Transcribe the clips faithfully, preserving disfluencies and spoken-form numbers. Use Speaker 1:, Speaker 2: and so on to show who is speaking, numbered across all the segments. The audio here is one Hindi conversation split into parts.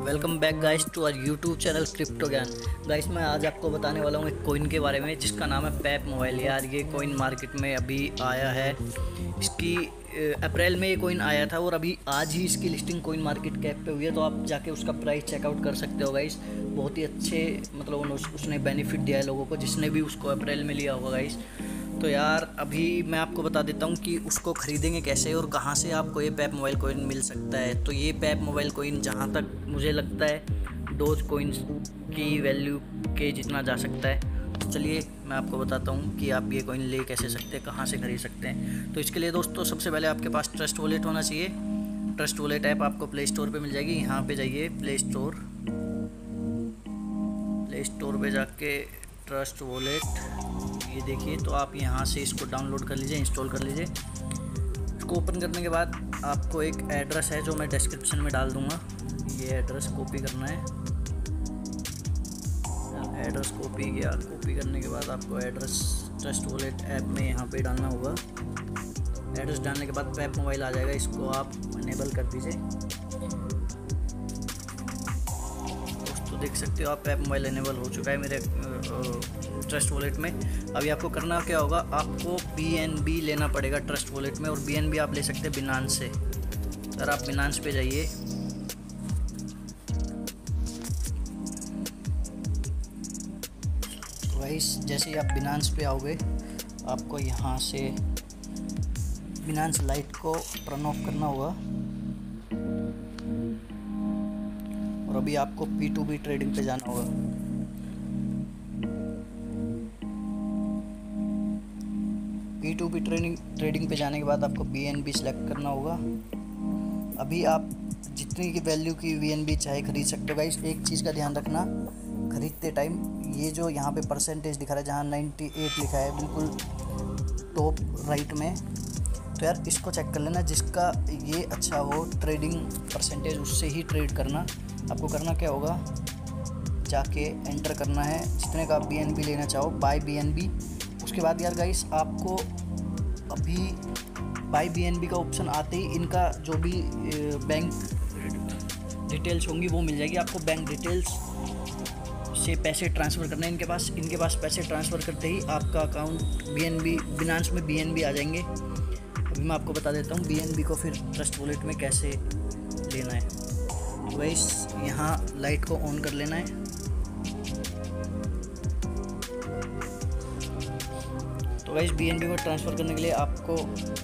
Speaker 1: Welcome back guys to our YouTube channel crypto Gyan. Guys मैं आज आपको बताने वाला हूँ एक कोइन के बारे में जिसका नाम है पैप मोबाइल। यार ये कोइन मार्केट में अभी आया है। इसकी अप्रैल में ये कोइन आया था और अभी आज ही इसकी लिस्टिंग कोइन मार्केट कैप पे हुई है, तो आप जाके उसका प्राइस चेकआउट कर सकते हो गाइस। बहुत ही अच्छे मतलब उसने बेनिफिट दिया है लोगों को जिसने भी उसको अप्रैल में लिया होगा गाइस। तो यार अभी मैं आपको बता देता हूँ कि उसको ख़रीदेंगे कैसे और कहाँ से आपको ये पैप मोबाइल कोइन मिल सकता है। तो ये पैप मोबाइल कोइन जहाँ तक मुझे लगता है डोज कोइंस की वैल्यू के जितना जा सकता है। तो चलिए मैं आपको बताता हूँ कि आप ये कोइन ले कैसे सकते हैं, कहाँ से खरीद सकते हैं। तो इसके लिए दोस्तों सबसे पहले आपके पास ट्रस्ट वॉलेट होना चाहिए। ट्रस्ट वॉलेट ऐप आपको प्ले स्टोर पर मिल जाएगी। यहाँ पर जाइए प्ले स्टोर प्ले स्टोर पर जाके ट्रस्ट वॉलेट ये देखिए, तो आप यहाँ से इसको डाउनलोड कर लीजिए, इंस्टॉल कर लीजिए। इसको ओपन करने के बाद आपको एक एड्रेस है जो मैं डिस्क्रिप्शन में डाल दूँगा, ये एड्रेस कॉपी करना है। एड्रेस कॉपी किया, कॉपी करने के बाद आपको एड्रेस ट्रस्ट वॉलेट ऐप में यहाँ पे डालना होगा। एड्रेस डालने के बाद पैप मोबाइल आ जाएगा, इसको आप इनेबल कर दीजिए। तो देख सकते हो आप पैप मोबाइल इनेबल हो चुका है मेरे ट्रस्ट वॉलेट में। अभी आपको करना क्या होगा, आपको बी एन बी लेना पड़ेगा ट्रस्ट वॉलेट में, और बी एन बी आप ले सकते हैं बिनांस से। अगर आप बिनांस पे जाइए, तो गाइस जैसे ही आप बिनांस पे आओगे आपको यहाँ से बिनांस लाइट को टर्न ऑफ करना होगा। और अभी आपको पी टू बी ट्रेडिंग पे जाना होगा। P two B trading trading पे जाने के बाद आपको बी एन बी सेलेक्ट करना होगा। अभी आप जितनी की वैल्यू की बी एन बी चाहे खरीद सकते हो गाइस। एक चीज़ का ध्यान रखना, खरीदते टाइम ये जो यहाँ पे परसेंटेज दिखा रहा है, जहाँ अट्ठानवे लिखा है बिल्कुल टॉप राइट में, तो यार इसको चेक कर लेना। जिसका ये अच्छा हो ट्रेडिंग परसेंटेज उससे ही ट्रेड करना। आपको करना क्या होगा, जाके एंटर करना है जितने का आप बी एन बी लेना चाहो, बाय बी एन बी। उसके बाद यार गाइस आपको अभी बाय बी एन बी का ऑप्शन आते ही इनका जो भी बैंक डिटेल्स होंगी वो मिल जाएगी। आपको बैंक डिटेल्स से पैसे ट्रांसफ़र करना है इनके पास। इनके पास पैसे ट्रांसफ़र करते ही आपका account B N B Binance में बी एन बी आ जाएंगे। अभी मैं आपको बता देता हूँ बी एन बी को फिर ट्रस्ट वॉलेट में कैसे लेना है। तो गाइस यहाँ लाइट को ऑन कर लेना है। तो गाइस बी एन बी में ट्रांसफ़र करने के लिए आपको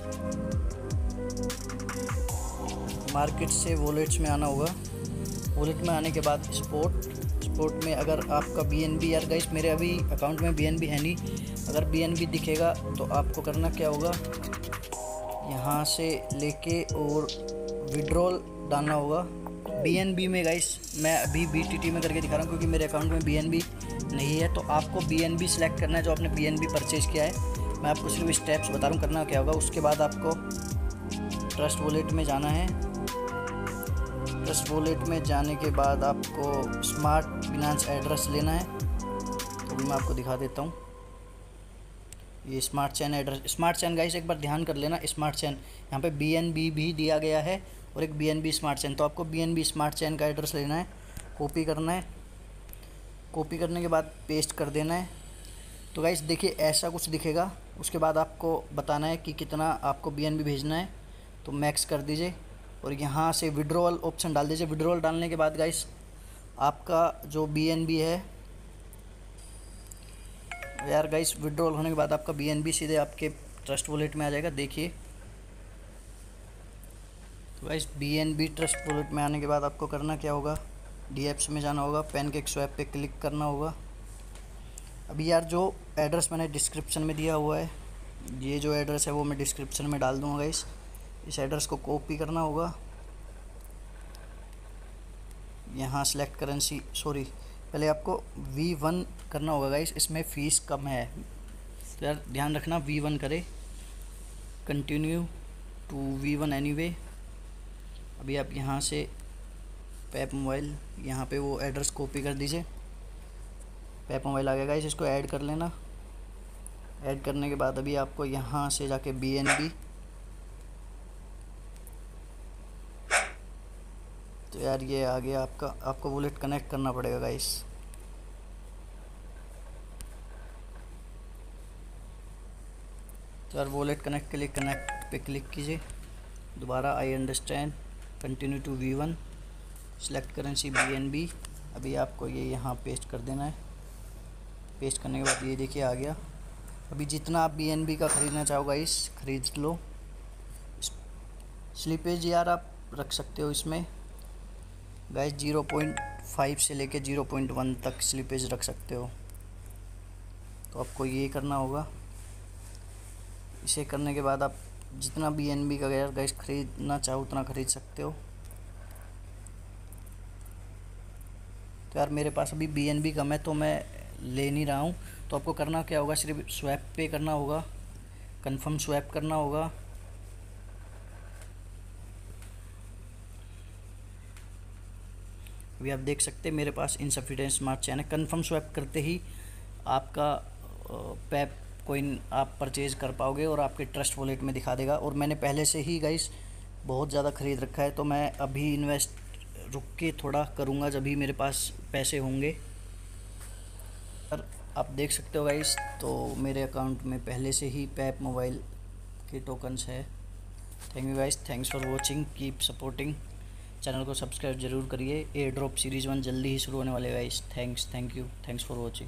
Speaker 1: मार्केट से वॉलेट्स में आना होगा। वॉलेट में आने के बाद स्पॉट स्पॉट में अगर आपका बी एन बी, यार गाइस मेरे अभी अकाउंट में बी एन बी है नहीं, अगर बी एन बी दिखेगा तो आपको करना क्या होगा, यहाँ से लेके और विड्रॉल डालना होगा बी एन बी में। गाइस मैं अभी बी टी टी में करके दिखा रहा हूँ क्योंकि मेरे अकाउंट में बी एन बी नहीं है। तो आपको बी एन बी सेलेक्ट करना है जो आपने बी एन बी परचेज़ किया है। मैं आपको सिर्फ स्टेप्स बता रहा हूँ करना क्या होगा। उसके बाद आपको ट्रस्ट वॉलेट में जाना है। ट्रस्ट वॉलेट में जाने के बाद आपको स्मार्ट बिनांस एड्रेस लेना है। तो मैं आपको दिखा देता हूँ ये smart chain address. Smart chain guys एक बार ध्यान कर लेना, स्मार्ट चेन यहाँ पे बी एन बी भी दिया गया है और एक B N B smart chain. तो आपको B N B smart chain का एड्रेस लेना है, कॉपी करना है। कॉपी करने के बाद पेस्ट कर देना है। तो गाइस देखिए ऐसा कुछ दिखेगा। उसके बाद आपको बताना है कि कितना आपको बी एन बी भेजना है, तो मैक्स कर दीजिए और यहाँ से विड्रॉल ऑप्शन डाल दीजिए। विड्रॉल डालने के बाद गाइस आपका जो बी एन बी है, यार गाइस विड्रॉल होने के बाद आपका बी एन बी सीधे आपके ट्रस्ट वॉलेट में आ जाएगा। देखिए तो guys B N B trust wallet में आने के बाद आपको करना क्या होगा, डी एप्स में जाना होगा, पैनकेक स्वैप पे क्लिक करना होगा। अभी यार जो एड्रेस मैंने डिस्क्रिप्शन में दिया हुआ है, ये जो एड्रेस है वो मैं डिस्क्रिप्शन में डाल दूँगा गाइस। इस एड्रेस को कॉपी करना होगा, यहाँ सेलेक्ट करेंसी, सॉरी पहले आपको वी वन करना होगा गाइस, इसमें फ़ीस कम है तो यार ध्यान रखना वी वन करे। Continue to V one anyway. अभी आप यहाँ से पैप मोबाइल यहाँ पे वो एड्रेस कॉपी कर दीजिए। पैप मोबाइल आ गया गाइस, इसको ऐड कर लेना। ऐड करने के बाद अभी आपको यहाँ से जाके बी एन बी तो यार ये आ गया आपका, आपको वॉलेट कनेक्ट करना पड़ेगा गाइस। तो यार वॉलेट कनेक्ट के लिए कनेक्ट पे क्लिक कीजिए, दोबारा I understand, continue to V one, select currency B N B. अभी आपको ये यहाँ पेस्ट कर देना है। पेस्ट करने के बाद ये देखिए आ गया। अभी जितना आप बी एन बी का ख़रीदना चाहो गाइस ख़रीद लो। स्लिपेज यार आप रख सकते हो इसमें गाइस, ज़ीरो पॉइंट फाइव से लेके ज़ीरो पॉइंट वन तक स्लिपेज रख सकते हो। तो आपको ये करना होगा। इसे करने के बाद आप जितना बी एन बी का यार गाइस ख़रीदना चाहो उतना ख़रीद सकते हो। तो यार मेरे पास अभी बी एन बी कम है तो मैं ले नहीं रहा हूँ। तो आपको करना क्या होगा, सिर्फ स्वैप पे करना होगा, कंफर्म स्वैप करना होगा। अभी आप देख सकते हैं मेरे पास इनसफिशिएंट स्मार्ट चैन है। कंफर्म स्वैप करते ही आपका पैप कोइन आप परचेज़ कर पाओगे और आपके ट्रस्ट वॉलेट में दिखा देगा। और मैंने पहले से ही गाइस बहुत ज़्यादा ख़रीद रखा है, तो मैं अभी इन्वेस्ट रुक के थोड़ा करूँगा जब भी मेरे पास पैसे होंगे। पर आप देख सकते हो गाइस, तो मेरे अकाउंट में पहले से ही पैप मोबाइल के टोकन्स है। Thank you guys, thanks for watching, keep supporting. Channel को सब्सक्राइब जरूर करिए। एयर ड्रॉप सीरीज़ वन जल्दी ही शुरू होने वाले guys. Thanks, thank you, thanks for watching.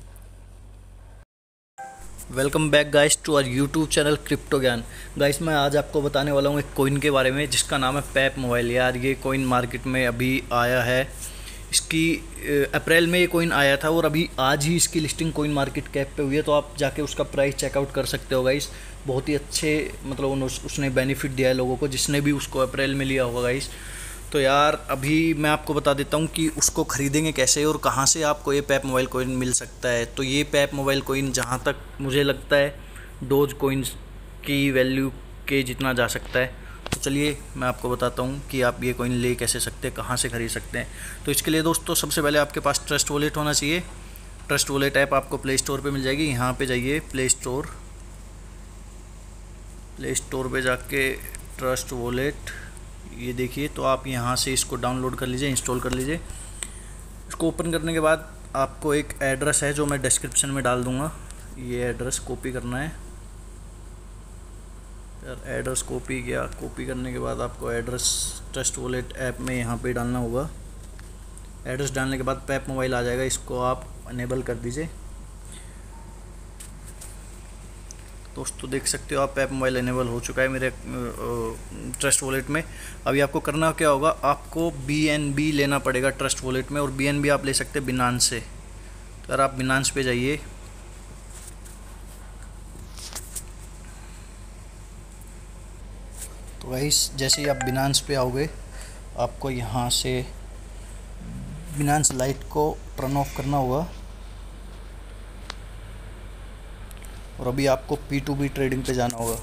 Speaker 1: Welcome back guys to our YouTube channel crypto Gyan. Guys मैं आज आपको बताने वाला हूँ एक कोइन के बारे में जिसका नाम है पैप मोबाइल। यार ये कोइन मार्केट में अभी आया है। इसकी अप्रैल में ये कोइन आया था और अभी आज ही इसकी लिस्टिंग कोइन मार्केट कैप पे हुई है। तो आप जाके उसका प्राइस चेकआउट कर सकते हो गाइस। बहुत ही अच्छे मतलब उसने बेनिफिट दिया है लोगों को जिसने भी उसको अप्रैल में लिया होगा गाइस। तो यार अभी मैं आपको बता देता हूँ कि उसको ख़रीदेंगे कैसे और कहाँ से आपको ये पैप मोबाइल कोइन मिल सकता है। तो ये पैप मोबाइल कोइन जहाँ तक मुझे लगता है डोज कोइंस की वैल्यू के जितना जा सकता है। तो चलिए मैं आपको बताता हूँ कि आप ये कोइन ले कैसे सकते हैं, कहाँ से ख़रीद सकते हैं। तो इसके लिए दोस्तों सबसे पहले आपके पास ट्रस्ट वॉलेट होना चाहिए। ट्रस्ट वॉलेट ऐप आपको प्ले स्टोर पर मिल जाएगी। यहाँ पर जाइए, प्ले स्टोर प्ले स्टोर पर जाके ट्रस्ट वॉलेट ये देखिए। तो आप यहाँ से इसको डाउनलोड कर लीजिए, इंस्टॉल कर लीजिए। इसको ओपन करने के बाद आपको एक एड्रेस है जो मैं डिस्क्रिप्शन में डाल दूँगा। ये एड्रेस कॉपी करना है। यार एड्रेस कॉपी किया, कॉपी करने के बाद आपको एड्रेस ट्रस्ट वॉलेट ऐप में यहाँ पे डालना होगा। एड्रेस डालने के बाद पैप मोबाइल आ जाएगा, इसको आप अनेबल कर दीजिए। दोस्तों देख सकते हो आप पैप मोबाइल इनेबल हो चुका है मेरे ट्रस्ट वॉलेट में। अभी आपको करना क्या होगा, आपको बी एन बी लेना पड़ेगा ट्रस्ट वॉलेट में। और बी एन बी आप ले सकते हैं बिनांस से। तो यार आप बिनांस पे जाइए। तो गाइस जैसे ही आप बिनांस पे आओगे आपको यहाँ से बिनांस लाइट को टर्न ऑफ करना होगा। और अभी आपको पी टू बी ट्रेडिंग पे जाना होगा।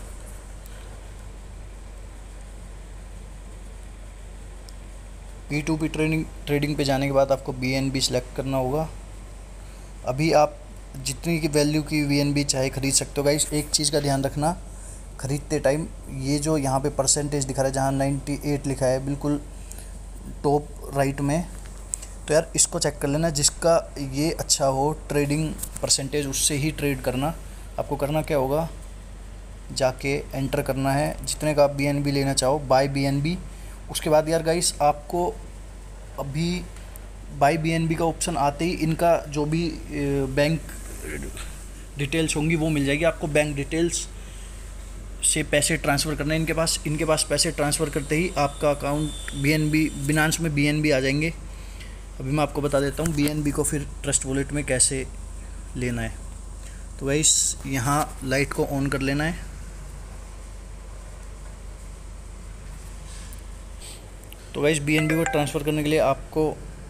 Speaker 1: P two B trading trading पे जाने के बाद आपको बी एन बी सिलेक्ट करना होगा। अभी आप जितनी की वैल्यू की बी एन बी चाहे ख़रीद सकते हो गाइस। एक चीज़ का ध्यान रखना, ख़रीदते टाइम ये जो यहाँ पे परसेंटेज दिखा रहा है जहाँ नाइन्टी एट लिखा है बिल्कुल टॉप राइट में, तो यार इसको चेक कर लेना। जिसका ये अच्छा हो ट्रेडिंग परसेंटेज उससे ही ट्रेड करना। आपको करना क्या होगा, जाके एंटर करना है जितने का आप बी एन बी लेना चाहो, बाय बी एन बी। उसके बाद यार गाइस आपको अभी बाय बी एन बी का ऑप्शन आते ही इनका जो भी बैंक डिटेल्स होंगी वो मिल जाएगी। आपको बैंक डिटेल्स से पैसे ट्रांसफ़र करने इनके पास इनके पास पैसे ट्रांसफ़र करते ही आपका account B N B Binance में बी एन बी आ जाएंगे। अभी मैं आपको बता देता हूँ बी एन बी को फिर ट्रस्ट वॉलेट में कैसे लेना है। तो गाइस यहाँ लाइट को ऑन कर लेना है। तो गाइस बी एन बी को ट्रांसफ़र करने के लिए आपको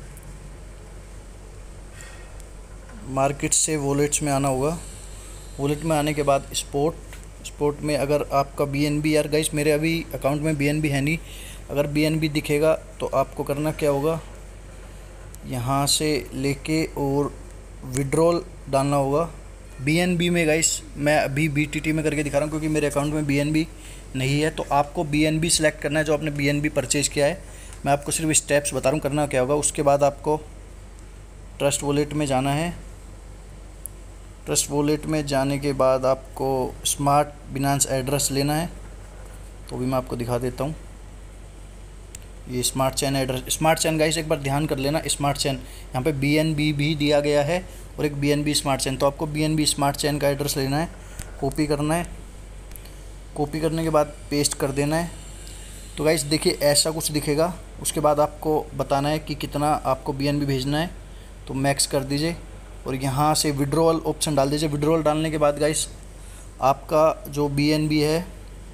Speaker 1: मार्केट से वॉलेट्स में आना होगा। वॉलेट में आने के बाद स्पोर्ट स्पोर्ट में अगर आपका बी एन बी यार गाइस मेरे अभी अकाउंट में बी एन बी है नहीं। अगर बी एन बी दिखेगा तो आपको करना क्या होगा, यहाँ से लेके और विड्रॉल डालना होगा। बी एन बी में गाइस मैं अभी बी टी टी में करके दिखा रहा हूँ क्योंकि मेरे अकाउंट में बी एन बी नहीं है। तो आपको बी एन बी सिलेक्ट करना है जो आपने बी एन बी परचेज़ किया है। मैं आपको सिर्फ स्टेप्स बता रहा हूँ करना क्या होगा। उसके बाद आपको ट्रस्ट वॉलेट में जाना है। ट्रस्ट वॉलेट में जाने के बाद आपको स्मार्ट बिनांस एड्रेस लेना है, तो भी मैं आपको दिखा देता हूँ। ये smart chain address, smart chain guys एक बार ध्यान कर लेना, स्मार्ट चेन यहाँ पे बी एन बी भी दिया गया है और एक B N B smart chain. तो आपको B N B smart chain का एड्रेस लेना है, कॉपी करना है। कॉपी करने के बाद पेस्ट कर देना है। तो गाइस देखिए ऐसा कुछ दिखेगा। उसके बाद आपको बताना है कि कितना आपको बी एन बी भेजना है, तो मैक्स कर दीजिए और यहाँ से विड्रॉल ऑप्शन डाल दीजिए। विड्रॉल डालने के बाद गाइस आपका जो बी एन बी है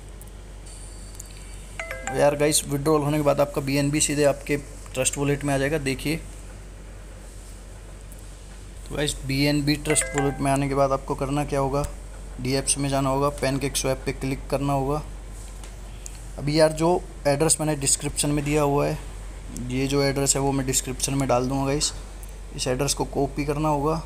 Speaker 1: यार गाइस, विड्रॉल होने के बाद आपका बी एन बी सीधे आपके ट्रस्ट वॉलेट में आ जाएगा। देखिए तो guys B N B trust wallet में आने के बाद आपको करना क्या होगा, डी एप्स में जाना होगा, पैनकेक स्वैप पे क्लिक करना होगा। अभी यार जो एड्रेस मैंने डिस्क्रिप्शन में दिया हुआ है, ये जो एड्रेस है वो मैं डिस्क्रिप्शन में डाल दूँगा गाइस। इस एड्रेस को कॉपी करना होगा,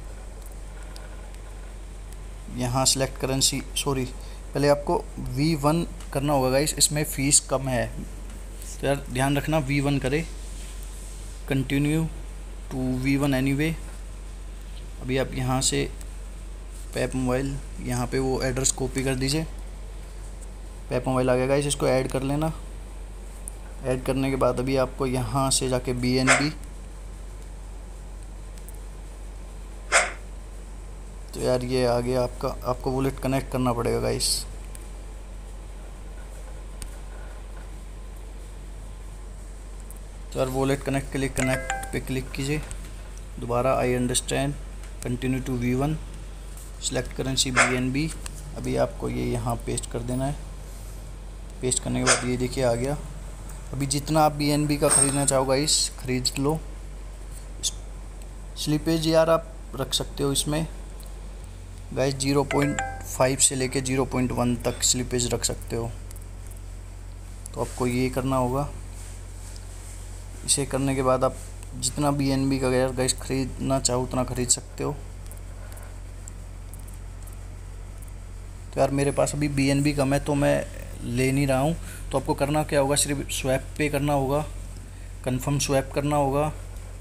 Speaker 1: यहाँ सेलेक्ट करेंसी, सॉरी पहले आपको वी वन करना होगा गाइस, इसमें फ़ीस कम है तो यार ध्यान रखना वी वन करे। Continue to V one anyway. अभी आप यहाँ से पैप मोबाइल, यहाँ पे वो एड्रेस कॉपी कर दीजिए। पैप मोबाइल आ गया गाइस, इसको ऐड कर लेना। ऐड करने के बाद अभी आपको यहाँ से जाके बी एन बी, तो यार ये आ गया आपका, आपको वॉलेट कनेक्ट करना पड़ेगा गाइस। तो यार वॉलेट कनेक्ट के लिए कनेक्ट पे क्लिक कीजिए। दोबारा I understand, continue to V one, select currency B N B. अभी आपको ये यहाँ पेस्ट कर देना है। पेस्ट करने के बाद ये देखिए आ गया। अभी जितना आप बी एन बी का ख़रीदना चाहो गाइस ख़रीद लो। स्लिपेज यार आप रख सकते हो इसमें गाइस, ज़ीरो पॉइंट फाइव से लेके ज़ीरो पॉइंट वन तक स्लिपेज रख सकते हो। तो आपको ये करना होगा। इसे करने के बाद आप जितना बी एन बी का यार गाइस ख़रीदना चाहो उतना ख़रीद सकते हो। तो यार मेरे पास अभी बी एन बी कम है तो मैं ले नहीं रहा हूँ। तो आपको करना क्या होगा, सिर्फ स्वैप पे करना होगा, कंफर्म स्वैप करना होगा।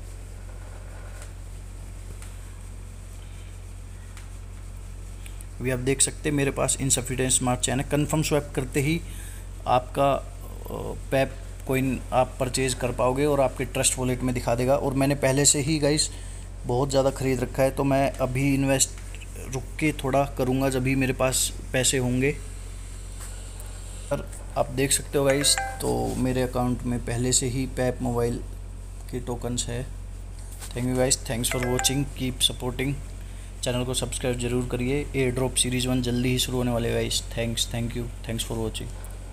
Speaker 1: अभी आप देख सकते हैं मेरे पास इनसफिशिएंट स्मार्ट चेन है। कंफर्म स्वैप करते ही आपका पैप कोइन आप परचेज़ कर पाओगे और आपके ट्रस्ट वॉलेट में दिखा देगा। और मैंने पहले से ही गाइस बहुत ज़्यादा ख़रीद रखा है, तो मैं अभी इन्वेस्ट रुक के थोड़ा करूँगा जब भी मेरे पास पैसे होंगे। पर आप देख सकते हो गाइस, तो मेरे अकाउंट में पहले से ही पैप मोबाइल के टोकन्स है। Thank you guys, thanks for watching, keep supporting. Channel को सब्सक्राइब जरूर करिए। एयर ड्रॉप सीरीज़ वन जल्दी ही शुरू होने वाले guys. Thanks, thank you, thanks for watching.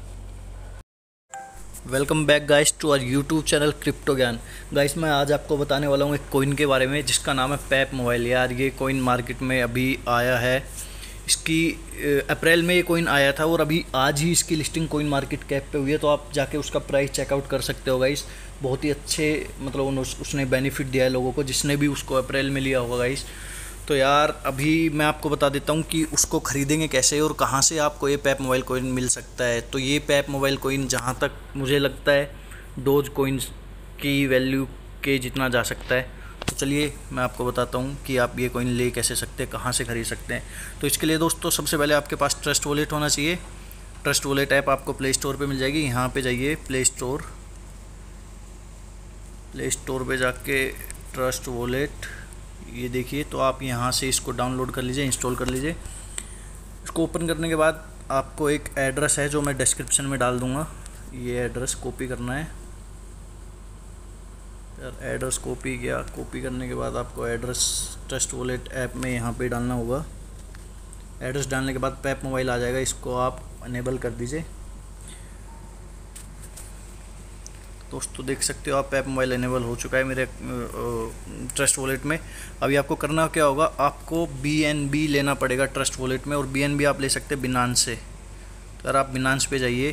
Speaker 1: Welcome back guys to our YouTube channel crypto Gyan. Guys मैं आज आपको बताने वाला हूँ एक कॉइन के बारे में जिसका नाम है पैप मोबाइल। यार ये कॉइन मार्केट में अभी आया है, इसकी अप्रैल में ये कॉइन आया था और अभी आज ही इसकी लिस्टिंग कॉइन मार्केट कैप पे हुई है। तो आप जाके उसका प्राइस चेकआउट कर सकते हो गाइस। बहुत ही अच्छे मतलब उसने बेनिफिट दिया है लोगों को जिसने भी उसको अप्रैल में लिया होगा गाइस। तो यार अभी मैं आपको बता देता हूँ कि उसको ख़रीदेंगे कैसे और कहाँ से आपको ये पैप मोबाइल कॉइन मिल सकता है। तो ये पैप मोबाइल कॉइन जहाँ तक मुझे लगता है डोज कॉइन्स की वैल्यू के जितना जा सकता है। तो चलिए मैं आपको बताता हूँ कि आप ये कॉइन ले कैसे सकते हैं, कहाँ से ख़रीद सकते हैं। तो इसके लिए दोस्तों सबसे पहले आपके पास ट्रस्ट वॉलेट होना चाहिए। ट्रस्ट वॉलेट ऐप आपको प्ले स्टोर पर मिल जाएगी। यहाँ पर जाइए, प्ले स्टोर प्ले स्टोर पर जाके ट्रस्ट वॉलेट ये देखिए। तो आप यहाँ से इसको डाउनलोड कर लीजिए, इंस्टॉल कर लीजिए। इसको ओपन करने के बाद आपको एक एड्रेस है जो मैं डिस्क्रिप्शन में डाल दूँगा, ये एड्रेस कॉपी करना है। यार एड्रेस कॉपी किया, कॉपी करने के बाद आपको एड्रेस ट्रस्ट वॉलेट ऐप में यहाँ पे डालना होगा। एड्रेस डालने के बाद पैप मोबाइल आ जाएगा, इसको आप अनेबल कर दीजिए। दोस्तों देख सकते हो आप पैप मोबाइल इनेबल हो चुका है मेरे ट्रस्ट वॉलेट में। अभी आपको करना क्या होगा, आपको बी एन बी लेना पड़ेगा ट्रस्ट वॉलेट में। और बी एन बी आप ले सकते हैं बिनांस से। तो यार आप बिनांस पे जाइए।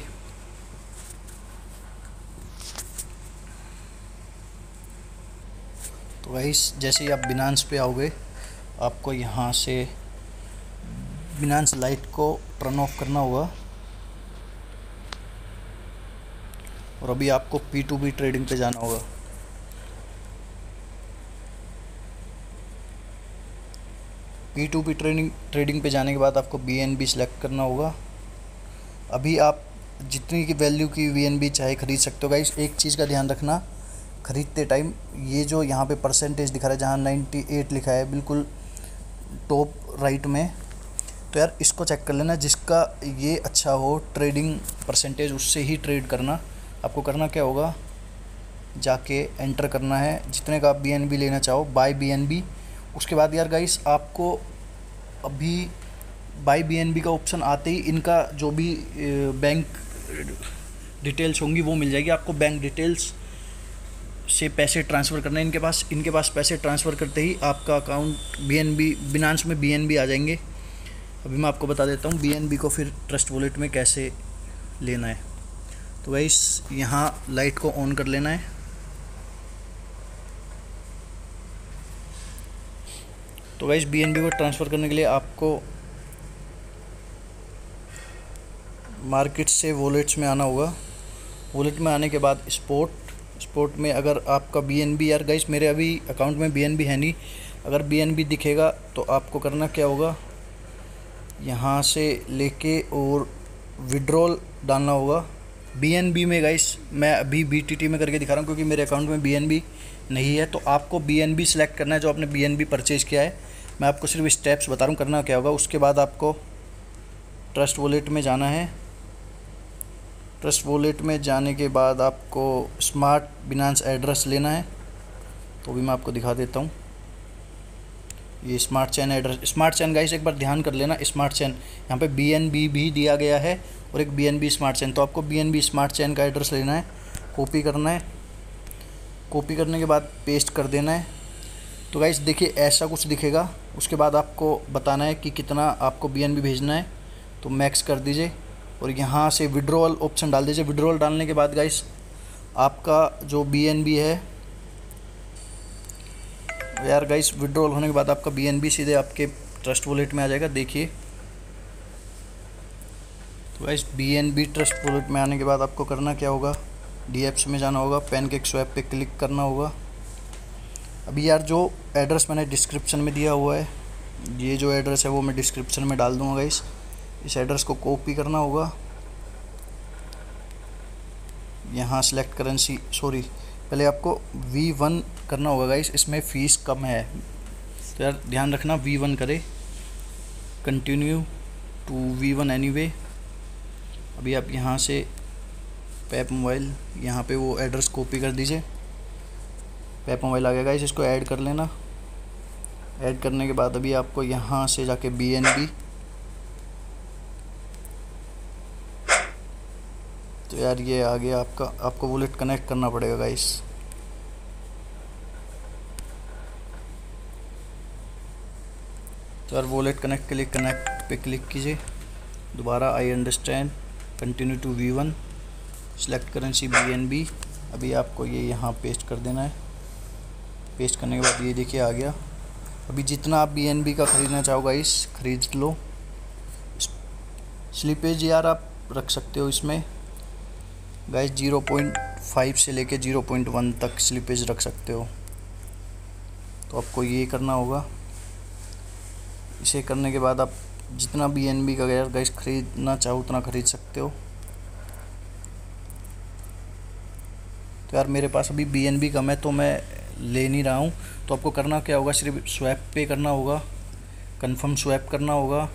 Speaker 1: तो गाइस जैसे ही आप बिनांस पे आओगे आपको यहाँ से बिनांस लाइट को टर्न ऑफ करना होगा और अभी आपको पी टू बी ट्रेडिंग पे जाना होगा। P two B trading trading पे जाने के बाद आपको बी एन बी सिलेक्ट करना होगा। अभी आप जितनी की वैल्यू की बी एन बी चाहे खरीद सकते हो गाइस। एक चीज़ का ध्यान रखना, ख़रीदते टाइम ये जो यहाँ पे परसेंटेज दिखा रहा है जहाँ अट्ठानवे लिखा है बिल्कुल टॉप राइट में, तो यार इसको चेक कर लेना। जिसका ये अच्छा हो ट्रेडिंग परसेंटेज उससे ही ट्रेड करना। आपको करना क्या होगा, जाके एंटर करना है जितने का आप बी एन बी लेना चाहो, बाय बी एन बी। उसके बाद यार गाइस आपको अभी बाय बी एन बी का ऑप्शन आते ही इनका जो भी बैंक डिटेल्स होंगी वो मिल जाएगी आपको। बैंक डिटेल्स से पैसे ट्रांसफ़र करना है इनके पास। इनके पास पैसे ट्रांसफ़र करते ही आपका account B N B Binance में बी एन बी आ जाएंगे। अभी मैं आपको बता देता हूँ बी एन बी को फिर ट्रस्ट वॉलेट में कैसे लेना है। तो गाइस यहाँ लाइट को ऑन कर लेना है। तो गाइस बी एन बी को ट्रांसफ़र करने के लिए आपको मार्केट से वॉलेट्स में आना होगा। वॉलेट में आने के बाद स्पॉट स्पॉट में अगर आपका बी एन बी, यार गाइस मेरे अभी अकाउंट में बी एन बी है नहीं, अगर बी एन बी दिखेगा तो आपको करना क्या होगा, यहाँ से लेके और विड्रॉल डालना होगा बी एन बी में। गाइस मैं अभी बी टी टी में करके दिखा रहा हूँ क्योंकि मेरे अकाउंट में बी एन बी नहीं है। तो आपको बी एन बी सिलेक्ट करना है जो आपने बी एन बी परचेज़ किया है। मैं आपको सिर्फ स्टेप्स बता रहा हूँ करना क्या होगा। उसके बाद आपको ट्रस्ट वॉलेट में जाना है। ट्रस्ट वॉलेट में जाने के बाद आपको स्मार्ट बिनांस एड्रेस लेना है। तो भी मैं आपको दिखा देता हूँ ये smart chain address. Smart chain guys एक बार ध्यान कर लेना, स्मार्ट चेन यहाँ पे बी एन बी भी दिया गया है और एक B N B smart chain. तो आपको B N B smart chain का एड्रेस लेना है, कॉपी करना है। कॉपी करने के बाद पेस्ट कर देना है। तो गाइस देखिए ऐसा कुछ दिखेगा। उसके बाद आपको बताना है कि कितना आपको बी एन बी भेजना है। तो मैक्स कर दीजिए और यहाँ से विड्रॉल ऑप्शन डाल दीजिए। विड्रॉल डालने के बाद गाइस आपका जो बी एन बी है, यार गाइस विड्रॉल होने के बाद आपका बी एन बी सीधे आपके ट्रस्ट वॉलेट में आ जाएगा। देखिए तो guys B N B trust wallet में आने के बाद आपको करना क्या होगा, डी एप्स में जाना होगा, पैनकेक स्वैप पे क्लिक करना होगा। अभी यार जो एड्रेस मैंने डिस्क्रिप्शन में दिया हुआ है, ये जो एड्रेस है वो मैं डिस्क्रिप्शन में डाल दूँगा गाइस। इस एड्रेस को कॉपी करना होगा, यहाँ सेलेक्ट करेंसी, सॉरी पहले आपको वी वन करना होगा गाइस, इसमें फ़ीस कम है तो यार ध्यान रखना वी वन करे। Continue to V one anyway. अभी आप यहाँ से पैप मोबाइल, यहाँ पे वो एड्रेस कॉपी कर दीजिए। पैप मोबाइल आ गया गाइस, इसको ऐड कर लेना। ऐड करने के बाद अभी आपको यहाँ से जाके बी एन बी, तो यार ये आ गया आपका। आपको वॉलेट कनेक्ट करना पड़ेगा गाइस। तो यार वॉलेट कनेक्ट के लिए कनेक्ट पे क्लिक कीजिए। दोबारा I understand, continue to V one, select currency B N B. अभी आपको ये यहाँ पेस्ट कर देना है। पेस्ट करने के बाद ये देखिए आ गया। अभी जितना आप बी एन बी का ख़रीदना चाहो गाइस ख़रीद लो। स्लिपेज यार आप रख सकते हो इसमें गाइस, ज़ीरो पॉइंट फाइव से लेके ज़ीरो पॉइंट वन तक स्लिपेज रख सकते हो। तो आपको ये करना होगा। इसे करने के बाद आप जितना बी एन बी का यार गाइस ख़रीदना चाहो उतना ख़रीद सकते हो। तो यार मेरे पास अभी बी एन बी कम है तो मैं ले नहीं रहा हूँ। तो आपको करना क्या होगा, सिर्फ स्वैप पे करना होगा, कंफर्म स्वैप करना होगा।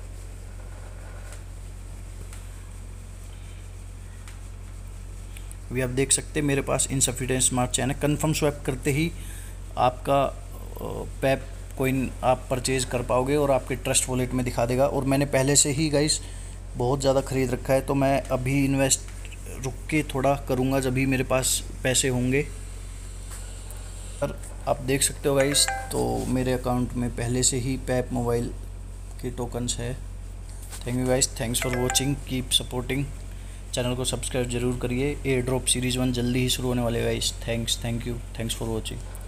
Speaker 1: अभी आप देख सकते हैं मेरे पास इनसफिशिएंट स्मार्ट चेन है। कंफर्म स्वैप करते ही आपका पैप कोइन आप परचेज कर पाओगे और आपके ट्रस्ट वॉलेट में दिखा देगा। और मैंने पहले से ही गाइस बहुत ज़्यादा ख़रीद रखा है तो मैं अभी इन्वेस्ट रुक के थोड़ा करूँगा जब भी मेरे पास पैसे होंगे। पर आप देख सकते हो गाइस, तो मेरे अकाउंट में पहले से ही पैप मोबाइल के टोकन्स है। Thank you guys, thanks for watching, keep supporting. Channel को सब्सक्राइब जरूर करिए। एयर ड्रॉप सीरीज़ वन जल्दी ही शुरू होने वाले guys. Thanks, thank you, thanks for watching.